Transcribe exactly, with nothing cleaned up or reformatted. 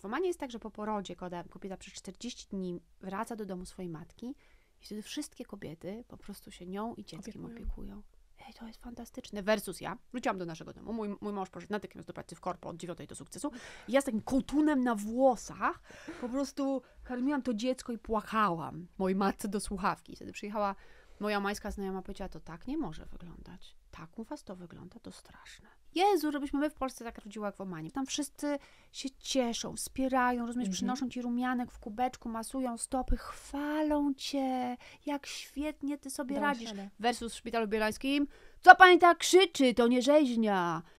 W Omanie jest tak, że po porodzie kobieta przez czterdzieści dni wraca do domu swojej matki i wtedy wszystkie kobiety po prostu się nią i dzieckiem opiekują. opiekują. Ej, to jest fantastyczne. Versus ja. Wróciłam do naszego domu. Mój, mój mąż poszedł natychmiast do pracy w korpo od dziewiątej do sukcesu. I ja z takim kołtunem na włosach po prostu karmiłam to dziecko i płakałam mojej matce do słuchawki. I wtedy przyjechała moja majska znajoma, powiedziała, to tak nie może wyglądać. Tak u was to wygląda, to straszne. Jezu, żebyśmy my w Polsce tak rodziły jak w Omanie. Tam wszyscy się cieszą, wspierają, rozumiesz, mhm. przynoszą ci rumianek w kubeczku, masują stopy, chwalą cię, jak świetnie ty sobie Dał radzisz. radę. Versus w szpitalu bielańskim, co pani tak krzyczy, to nie rzeźnia.